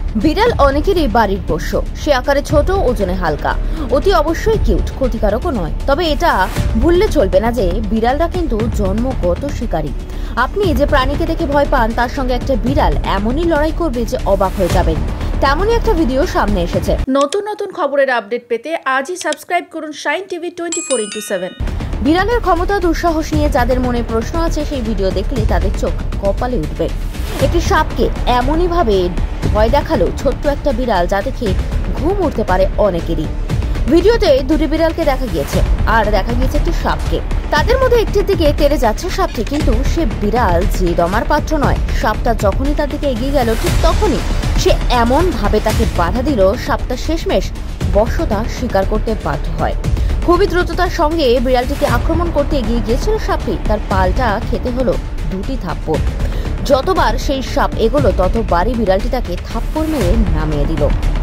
বিড়াল অনেকেরই বাড়ির পোষ্য। সে আকারে ছোট, ওজনে হালকা, অতি অবশ্যই কিউট, ক্ষতিকারকও নয়। তবে এটা ভুললে চলবে না যে বিড়ালরা কিন্তু জন্মগত শিকারী। আপনি যে প্রাণীকে দেখে ভয় পান, তার সঙ্গে একটা বিড়াল এমনই লড়াই করবে যে অবাক হয়ে যাবেন। তেমনই একটা ভিডিও সামনে এসেছে। নতুন নতুন খবরের আপডেট পেতে আজই সাবস্ক্রাইব করুন শাইন টিভি 24x7। বিড়ালের ক্ষমতা, দুঃসাহস নিয়ে যাদের মনে প্রশ্ন আছে, সেই ভিডিও দেখলে তাদের চোখ কপালে উঠবে। একটি সাপকে এমনই ভাবে ভয় দেখালো ছোট্ট একটা বিড়াল, যা দেখে ঘুম উঠতে পারে অনেকেরই। ভিডিওতে দুটি বিড়ালকে দেখা গিয়েছে, আর দেখা গিয়েছে একটি সাপকে। তাদের মধ্যে একটির দিকে তেড়ে যাচ্ছে সাপটি, কিন্তু সে বিড়াল যে দমার পাত্র নয়। সাপটা যখনই তার দিকে এগিয়ে গেল, ঠিক তখনই সে এমন ভাবে তাকে বাধা দিল, সাপটা শেষমেশ বশ্যতা স্বীকার করতে বাধ্য হয়। খুবই দ্রুততার সঙ্গে বিড়ালটিকে আক্রমণ করতে এগিয়ে গিয়েছিল সাপটি। তার পাল্টা খেতে হলো দুটি থাপ্পড়। যতবার সেই সাপ এগোলো, ততবারই বিড়ালটি তাকে থাপ্পড় মেরে নামিয়ে দিল।